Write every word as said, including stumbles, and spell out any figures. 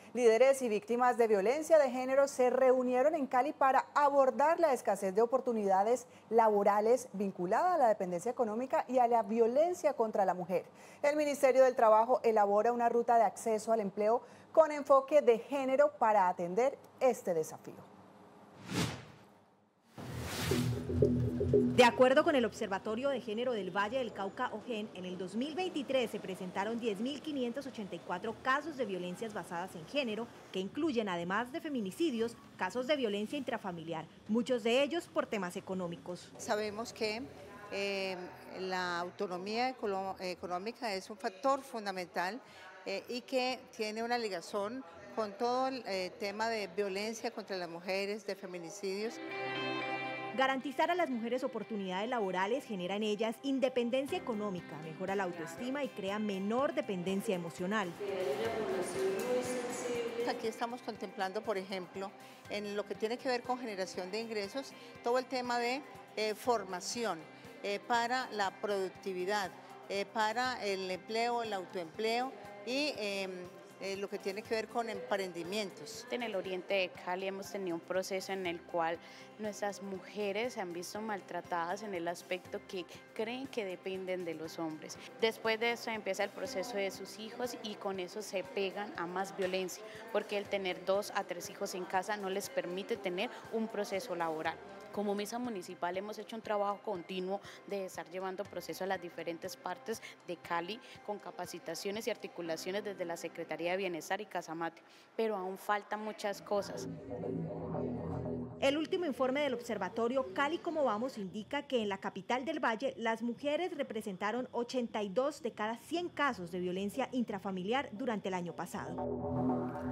Líderes y víctimas de violencia de género se reunieron en Cali para abordar la escasez de oportunidades laborales vinculada a la dependencia económica y a la violencia contra la mujer. El Ministerio del Trabajo elabora una ruta de acceso al empleo con enfoque de género para atender este desafío. De acuerdo con el Observatorio de Género del Valle del Cauca, OGEN, en el dos mil veintitrés se presentaron diez mil quinientos ochenta y cuatro casos de violencias basadas en género, que incluyen, además de feminicidios, casos de violencia intrafamiliar, muchos de ellos por temas económicos. Sabemos que eh, la autonomía económica es un factor fundamental eh, y que tiene una ligación con todo el eh, tema de violencia contra las mujeres, de feminicidios. Garantizar a las mujeres oportunidades laborales genera en ellas independencia económica, mejora la autoestima y crea menor dependencia emocional. Aquí estamos contemplando, por ejemplo, en lo que tiene que ver con generación de ingresos, todo el tema de eh, formación eh, para la productividad, eh, para el empleo, el autoempleo y eh, Eh, lo que tiene que ver con emprendimientos. En el oriente de Cali hemos tenido un proceso en el cual nuestras mujeres se han visto maltratadas en el aspecto que creen que dependen de los hombres. Después de eso empieza el proceso de sus hijos y con eso se pegan a más violencia, porque el tener dos a tres hijos en casa no les permite tener un proceso laboral. Como mesa municipal hemos hecho un trabajo continuo de estar llevando proceso a las diferentes partes de Cali con capacitaciones y articulaciones desde la Secretaría de Bienestar y Casamate, pero aún faltan muchas cosas. El último informe del observatorio Cali Como Vamos indica que en la capital del Valle las mujeres representaron ochenta y dos de cada cien casos de violencia intrafamiliar durante el año pasado.